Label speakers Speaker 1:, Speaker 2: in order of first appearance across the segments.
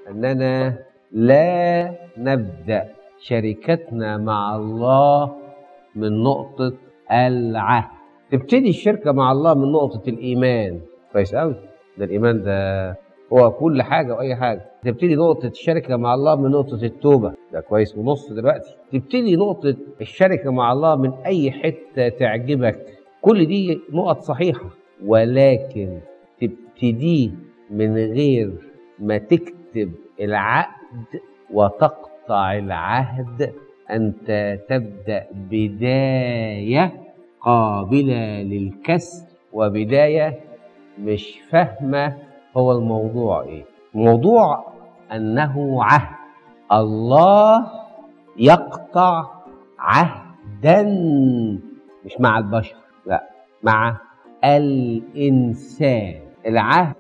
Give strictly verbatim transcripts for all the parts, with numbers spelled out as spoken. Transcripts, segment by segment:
Speaker 1: أننا لا نبدأ شركتنا مع الله من نقطة العهد. تبتدي الشركة مع الله من نقطة الإيمان. كويس أوي، ده الإيمان ده هو كل حاجة وأي حاجة. تبتدي نقطة الشركة مع الله من نقطة التوبة، ده كويس ونص دلوقتي. تبتدي نقطة الشركة مع الله من أي حتة تعجبك، كل دي نقط صحيحة، ولكن تبتدي من غير ما تكتب العقد وتقطع العهد. أنت تبدأ بداية قابلة للكسر، وبداية مش فاهمة هو الموضوع إيه. موضوع أنه عهد. الله يقطع عهدا مش مع البشر، لا، مع الإنسان. العهد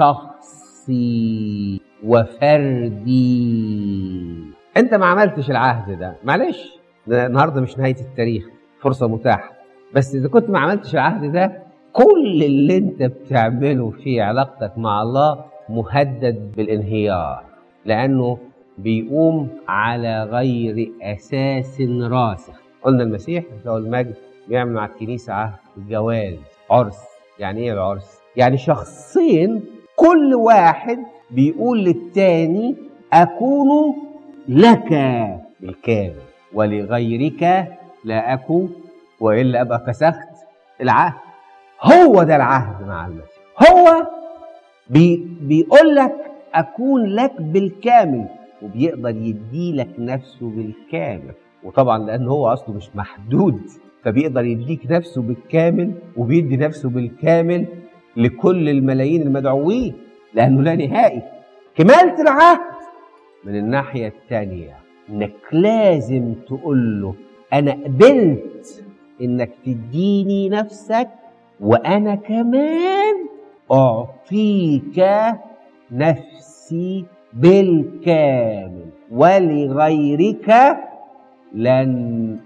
Speaker 1: شخصي وفردي. أنت ما عملتش العهد ده، معلش، ده النهارده مش نهاية التاريخ، فرصة متاحة. بس إذا كنت ما عملتش العهد ده، كل اللي أنت بتعمله في علاقتك مع الله مهدد بالانهيار، لأنه بيقوم على غير أساس راسخ. قلنا المسيح له المجد بيعمل مع الكنيسة عهد الجواز، عرس. يعني إيه العرس؟ يعني شخصين كل واحد بيقول للتاني أكون لك بالكامل ولغيرك لا أكون، وإلا أبقى فسخت العهد. هو ده العهد مع المسيح. هو بي بيقول لك أكون لك بالكامل، وبيقدر يديلك نفسه بالكامل. وطبعا لأن هو أصله مش محدود، فبيقدر يديك نفسه بالكامل، وبيدي نفسه بالكامل لكل الملايين المدعوين، لأنه لا نهائي. كمالة العهد من الناحية الثانية إنك لازم تقول له أنا قبلت إنك تديني نفسك، وأنا كمان أعطيك نفسي بالكامل، ولغيرك لن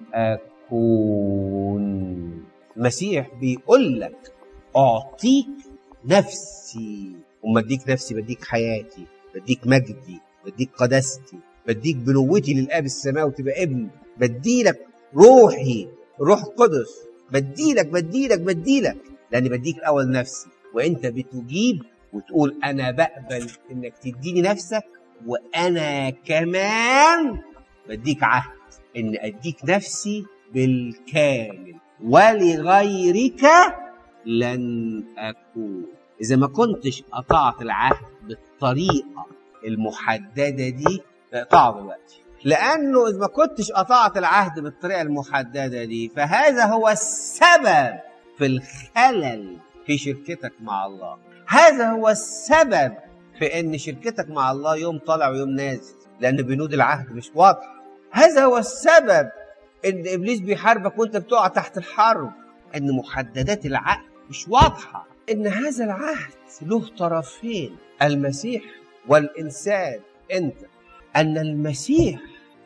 Speaker 1: أكون. المسيح بيقول لك أعطيك نفسي، وما أديك نفسي بديك حياتي، بديك مجدي، بديك قداستي، بديك بنوتي للآب السماوي وتبقى ابن، بديلك روحي، روح قدس، بديلك بديلك بديلك لأني بديك الأول نفسي. وأنت بتجيب وتقول أنا بقبل إنك تديني نفسك، وأنا كمان بديك عهد إن أديك نفسي بالكامل، ولغيرك لن أكون. إذا ما كنتش قطعت العهد بالطريقة المحددة دي، اقطعه دلوقتي، لأنه إذا ما كنتش قطعت العهد بالطريقة المحددة دي، فهذا هو السبب في الخلل في شركتك مع الله. هذا هو السبب في ان شركتك مع الله يوم طالع ويوم نازل، لان بنود العهد مش واضحه. هذا هو السبب ان ابليس بيحاربك وانت بتقع تحت الحرب، ان محددات العهد مش واضحه، ان هذا العهد له طرفين، المسيح والانسان انت. ان المسيح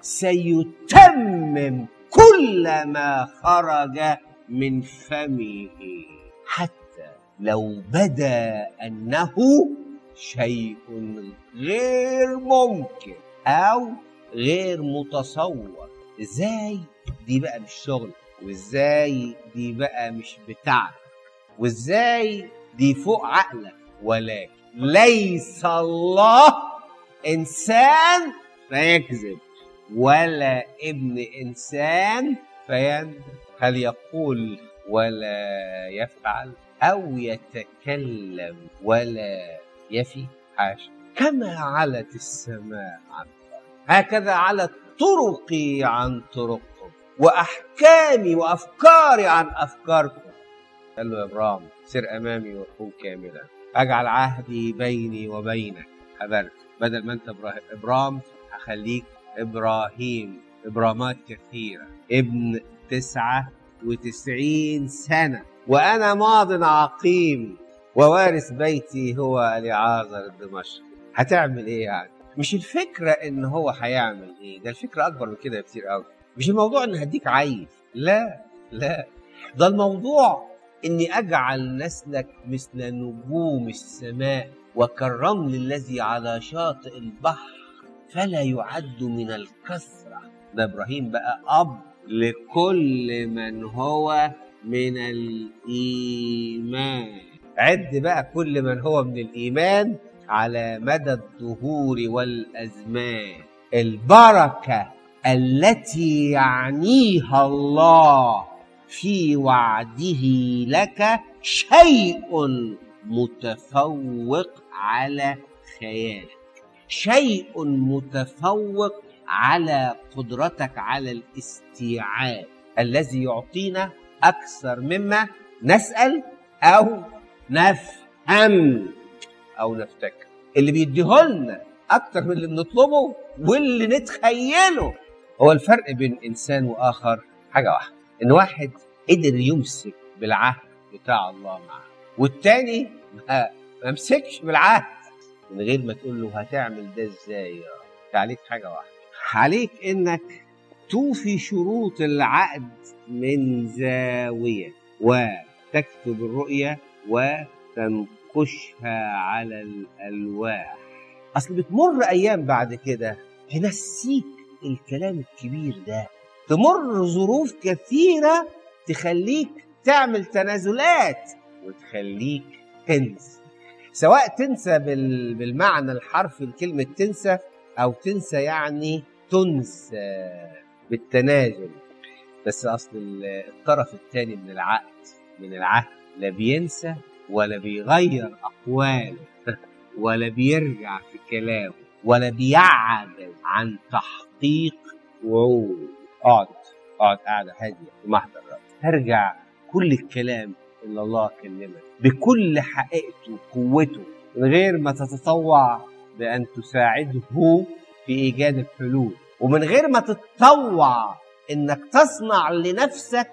Speaker 1: سيتمم كل ما خرج من فمه، حتى لو بدا أنه شيء غير ممكن أو غير متصور. إزاي دي بقى مش شغل، وإزاي دي بقى مش بتاعك، وإزاي دي فوق عقلك. ولكن ليس الله إنسان فيكذب، ولا ابن إنسان فيندم. هل يقول ولا يفعل، أو يتكلم ولا يفي؟ حاشا. كما علت السماء عن الأرض هكذا علت طرقي عن طرقكم، وأحكامي وأفكاري عن أفكاركم. قال له يا إبراهيم سر أمامي وكن كاملا، أجعل عهدي بيني وبينك. حضرت، بدل ما أنت إبراهيم هخليك إبراهيم، إبرامات كثيرة، ابن تسعة وتسعين سنة، وأنا ماض عقيم، ووارث بيتي هو اليعازر الدمشقي. هتعمل إيه يعني؟ مش الفكرة إن هو هيعمل إيه، ده الفكرة أكبر من كده كتير قوي. مش الموضوع إن هديك عيل، لا لا، ده الموضوع إني أجعل نسلك مثل نجوم السماء وكالرمل الذي على شاطئ البحر فلا يعد من الكثرة. ده إبراهيم بقى أب لكل من هو من الإيمان. عد بقى كل من هو من الإيمان على مدى الدهور والأزمان. البركة التي يعنيها الله في وعده لك شيء متفوق على خيالك، شيء متفوق على قدرتك على الاستيعاب، الذي يعطينا أكثر مما نسأل أو نفهم أو نفتكر. اللي بيديهولنا أكتر من اللي بنطلبه واللي نتخيله. هو الفرق بين إنسان وآخر حاجة واحدة، إن واحد قدر يمسك بالعهد بتاع الله معه، والتاني ما مسكش بالعهد. من غير ما تقول له هتعمل ده ازاي، عليك حاجة واحدة، عليك إنك توفي شروط العقد من زاوية، وتكتب الرؤية وتنقشها على الألواح. أصل بتمر أيام بعد كده تنسيك الكلام الكبير ده، تمر ظروف كثيرة تخليك تعمل تنازلات وتخليك تنسى، سواء تنسى بالمعنى الحرفي لكلمة تنسى، أو تنسى يعني تنسى بالتنازل. بس أصل الطرف الثاني من العقد من العهد لا بينسى ولا بيغير أقواله ولا بيرجع في كلامه ولا بيعجز عن تحقيق وعود. اقعد اقعد قاعدة هادية في محضر الرب، ترجع كل الكلام اللي الله كلمك بكل حقيقته وقوته، من غير ما تتطوع بأن تساعده في إيجاد الحلول، ومن غير ما تتطوع إنك تصنع لنفسك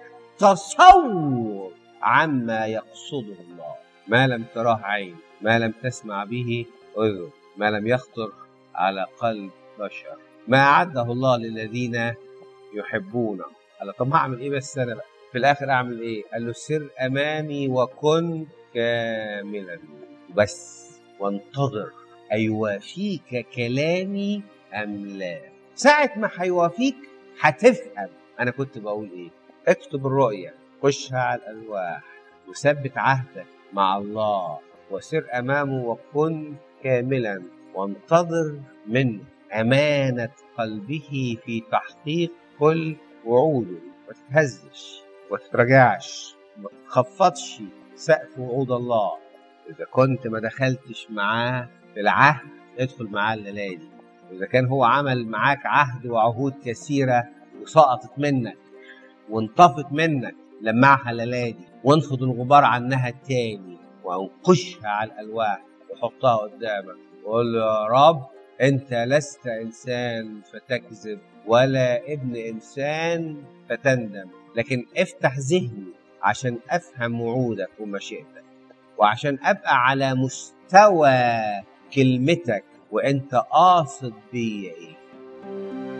Speaker 1: تصور عما يقصده الله. ما لم تراه عين، ما لم تسمع به أذن، ما لم يخطر على قلب بشر، ما أعده الله للذين يحبونه. قال له طب هعمل إيه بس أنا بقى في الآخر أعمل إيه؟ قال له سر أمامي وكن كاملا بس، وانتظر أيوافيك كلامي أم لا. ساعة ما هيوافيك هتفهم أنا كنت بقول إيه. اكتب الرؤية، خشها على الألواح، وثبت عهدك مع الله، وسر أمامه وكن كاملا، وانتظر منه أمانة قلبه في تحقيق كل وعوده. ما تتهزش وتتراجعش، ما تخفضش سقف وعود الله. إذا كنت ما دخلتش معاه في العهد ادخل معاه الليلة دي. وإذا كان هو عمل معاك عهد وعهود كثيرة وسقطت منك وانطفت منك، لمعها الليلة دي وانفض الغبار عنها التاني وانقشها على الألواح وحطها قدامك وقول له يا رب أنت لست إنسان فتكذب ولا ابن إنسان فتندم، لكن افتح ذهني عشان أفهم وعودك ومشيئتك، وعشان أبقى على مستوى كلمتك وأنت قاصد بيا إيه.